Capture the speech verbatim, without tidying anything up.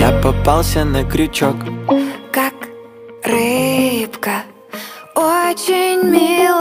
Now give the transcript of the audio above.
я попался на крючок. Как рыбка, очень мило.